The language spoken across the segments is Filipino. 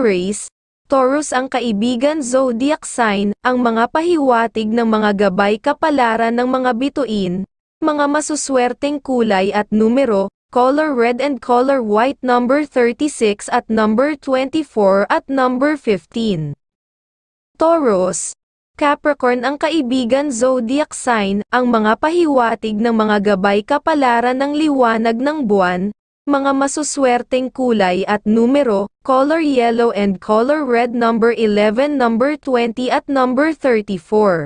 Aries, Taurus ang kaibigan zodiac sign, ang mga pahiwatig ng mga gabay kapalaran ng mga bituin, mga masuswerteng kulay at numero, color red and color white number 36 at number 24 at number 15. Taurus, Capricorn ang kaibigan zodiac sign, ang mga pahiwatig ng mga gabay kapalaran ng liwanag ng buwan, mga masuswerteng kulay at numero, color yellow and color red number 11, number 20 at number 34.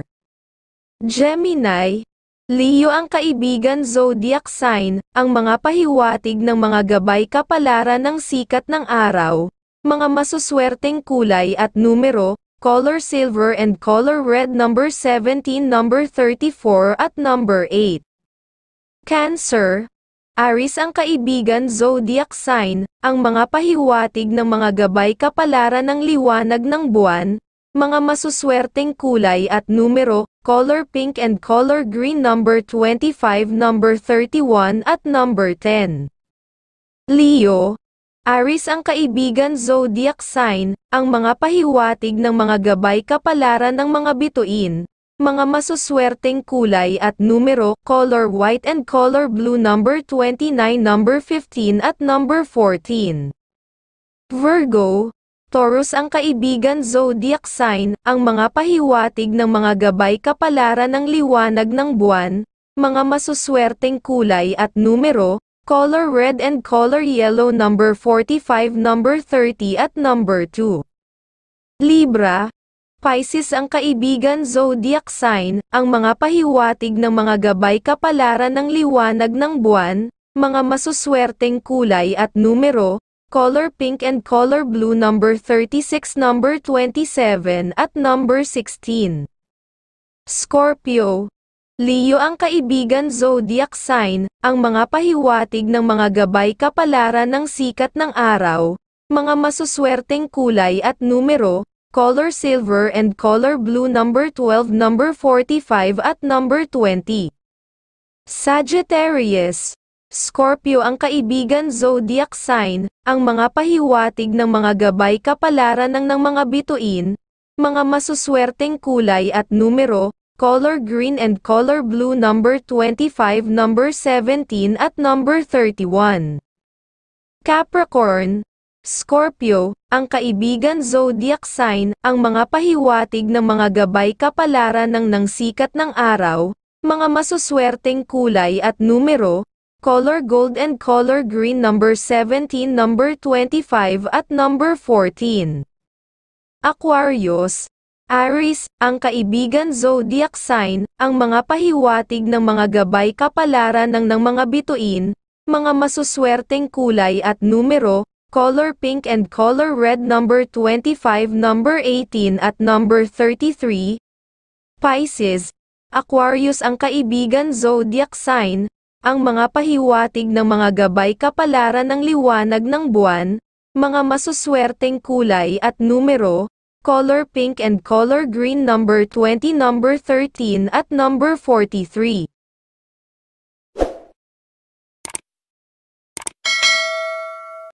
Gemini, Leo ang kaibigan zodiac sign, ang mga pahiwatig ng mga gabay kapalaran ng sikat ng araw, mga masuswerteng kulay at numero, color silver and color red number 17, number 34 at number 8. Cancer, Aries ang kaibigan zodiac sign, ang mga pahiwatig ng mga gabay kapalaran ng liwanag ng buwan, mga masuswerteng kulay at numero, color pink and color green number 25, number 31 at number 10. Leo, Aries ang kaibigan zodiac sign, ang mga pahiwatig ng mga gabay kapalaran ng mga bituin, mga masuswerteng kulay at numero, color white and color blue number 29, number 15 at number 14. Virgo, Taurus ang kaibigan zodiac sign, ang mga pahiwatig ng mga gabay kapalaran ng liwanag ng buwan, mga masuswerteng kulay at numero, color red and color yellow number 45, number 30 at number 2. Libra, Pisces ang kaibigan zodiac sign, ang mga pahiwatig ng mga gabay kapalaran ng liwanag ng buwan, mga masuswerteng kulay at numero, color pink and color blue number 36, number 27 at number 16. Scorpio, Leo ang kaibigan zodiac sign, ang mga pahiwatig ng mga gabay kapalaran ng sikat ng araw, mga masuswerteng kulay at numero, color silver and color blue number 12, number 45 at number 20. Sagittarius, Scorpio ang kaibigan zodiac sign, ang mga pahiwatig ng mga gabay kapalaran ng mga bituin, mga masuswerteng kulay at numero, color green and color blue number 25, number 17 at number 31. Capricorn, Scorpio, ang kaibigan zodiac sign, ang mga pahiwatig ng mga gabay kapalaran ng sikat ng araw, mga masuswerteng kulay at numero, color gold and color green number 17, number 25 at number 14. Aquarius, Aries, ang kaibigan zodiac sign, ang mga pahiwatig ng mga gabay kapalaran ng mga bituin, mga masuswerteng kulay at numero, color pink and color red number 25, number 18 at number 33. Pisces, Aquarius ang kaibigan zodiac sign, ang mga pahiwatig ng mga gabay kapalaran ng liwanag ng buwan, mga masuswerteng kulay at numero, color pink and color green number 20, number 13 at number 43.